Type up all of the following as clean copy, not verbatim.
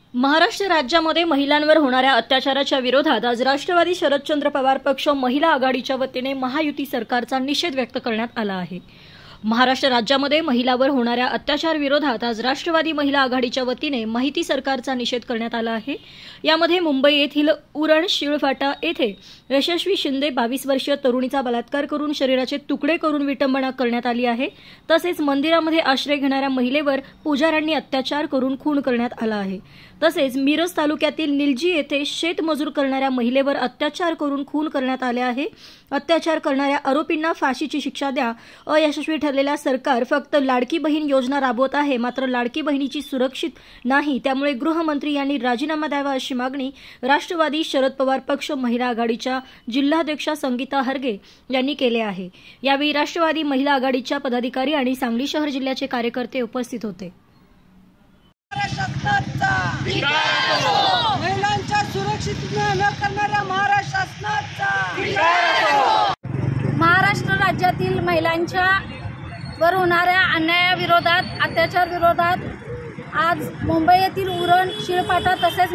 महाराष्ट्र राज्यामध्ये महिलांवर होणाऱ्या अत्याचाराच्या विरोधात आज राष्ट्रवादी शरदचंद्र पवार पक्ष महिला आघाडीच्या वतीने महायुती सरकारचा निषेध व्यक्त करण्यात आला आहे। महाराष्ट्र राज्यामध्ये महिलांवर होणाऱ्या अत्याचार विरोधात आज राष्ट्रवादी महिला आघाडीच्या वतीने माहिती सरकारचा निषेध करण्यात आला आहे। यामध्ये मुंबई येथील उरण शिळफाटा येथे यशस्वी शिंदे 22 वर्षीय तरुणीचा बलात्कार करून शरीराचे तुकडे करून विटंबना करण्यात आली आहे। तसेच मंदिरामध्ये आश्रय घेणाऱ्या महिलेवर पुजाऱ्यांनी अत्याचार करून खून करण्यात आला आहे। तसेच मिरज तालुक्यातील निलजी येथे शेतमजूर करणाऱ्या महिलेवर अत्याचार करून खून करण्यात आले आहे। अत्याचार करणाऱ्या आरोपींना फाशीची शिक्षा द्या। अयशस्वी ठरलेल्या सरकार फक्त लाडकी बहीण योजना राबवत आहे, मात्र लाडकी बहिणीची सुरक्षित नाही। त्यामुळे गृहमंत्री यांनी राजीनामा द्यावा अशी मागणी राष्ट्रवादी शरद पवार पक्ष महिला आघाडीच्या जिल्हाध्यक्षा संगीता हरगे यांनी केली आहे। यावेळी राष्ट्रवादी महिला आघाडीच्या पदाधिकारी आणि सांगली शहर जिल्ह्याचे कार्यकर्ते उपस्थित होते। महिलांच्या सुरक्षितता न करणाऱ्या महाराष्ट्र शासनाचा महाराष्ट्र राज्यातील महिलांच्या वर होणाऱ्या अन्यायाविरोधात, अत्याचार विरोधात आज मुंबई येथील उरण शिळफाटा तसेच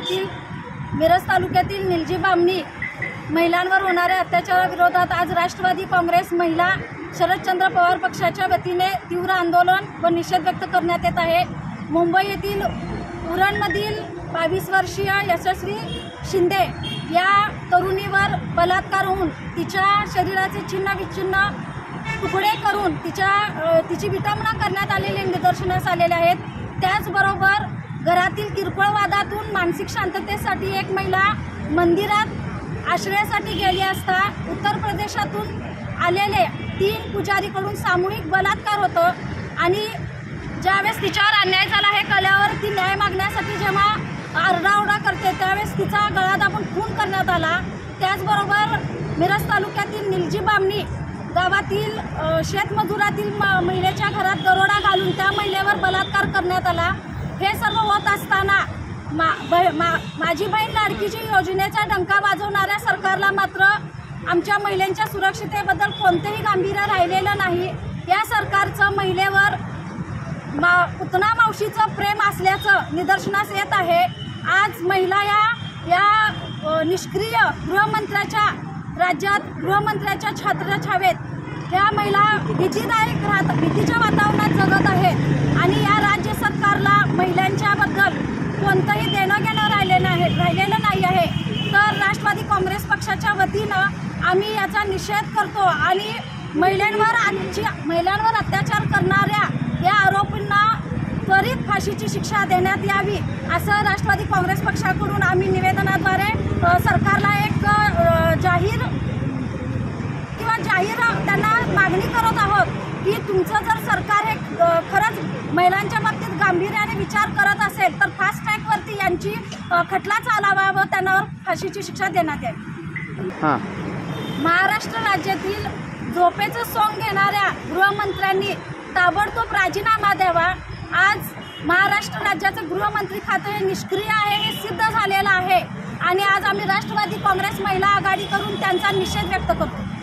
मिरज तालुक्यातील निलजी बामणी महिलांवर होणाऱ्या अत्याचाराविरोधात आज राष्ट्रवादी काँग्रेस महिला शरदचंद्र पवार पक्षाच्या वतीने तीव्र आंदोलन व निषेध व्यक्त करण्यात येत आहे। मुंबई येथील उरणमधील 22 वर्षीय यशस्वी शिंदे या तरुणीवर बलात्कार होऊन तिच्या शरीराचे छिन्न-विच्छिन्न तुकडे करून तिची विटंबना करण्यात आलेले निदर्शनास आलेले आहेत। त्याचबरोबर घरातील किरकोळ वादातून मानसिक शांततेसाठी एक महिला मंदिरात आश्रयासाठी गेली असता उत्तर प्रदेशातून आलेले 3 पुजारीकडून सामूहिक बलात्कार होतो आणि ज्यावेळेस तिच्यावर अन्याय झाला हे कळल्यावर ती न्याय मागण्यासाठी जेव्हा आरडाओरडा करते त्यावेळेस तिचा गळा दाबून खून करण्यात आला। त्याचबरोबर मिरज तालुक्यातील निलजी बामणी गावातील शेतमजुरातील महिलेच्या घरात दरोडा घालून त्या महिलेवर बलात्कार करण्यात आला। हे सर्व होत असताना माझी बहीण लाडकीची योजनेचा डंका वाजवणाऱ्या सरकारला मात्र आमच्या महिलांच्या सुरक्षिततेबद्दल कोणतेही गांभीर्य राहिलेलं नाही। या सरकारचं महिलेवर पुतना मावशीचं प्रेम असल्याचं निदर्शनास येत आहे। आज महिला या निष्क्रिय गृहमंत्र्याच्या राज्यात गृहमंत्र्याच्या छात्रछावेत ह्या महिला भीतीच्या वातावरणात जगत आहेत आणि या राज्य सरकारला महिलांच्याबद्दल कोणतंही देणं घेणं राहिलेलं नाही आहे। तर राष्ट्रवादी काँग्रेस पक्षाच्या वतीनं आम्ही याचा निषेध करतो आणि महिलांवर अत्याचार करणाऱ्या या आरोपींना त्वरित फाशीची शिक्षा देण्यात यावी असं राष्ट्रवादी काँग्रेस पक्षाकडून आम्ही निवेदनाद्वारे सरकारला एक जाहीर त्यांना मागणी करत आहोत की तुमचं जर सरकार हे खरंच महिलांच्या बाबतीत गांभीर्याने विचार करत असेल तर फास्ट ट्रॅकवरती यांची खटला चालावा व त्यांना फाशीची शिक्षा देण्यात यावी। महाराष्ट्र राज्यातील झोपेचं सोंग घेणाऱ्या गृहमंत्र्यांनी ताबडतोब राजीनामा द्यावा। आज महाराष्ट्र राज्याचं गृहमंत्री खातं हे निष्क्रिय आहे हे सिद्ध झालेलं आहे आणि आज आम्ही राष्ट्रवादी काँग्रेस महिला आघाडी करून त्यांचा निषेध व्यक्त करतो।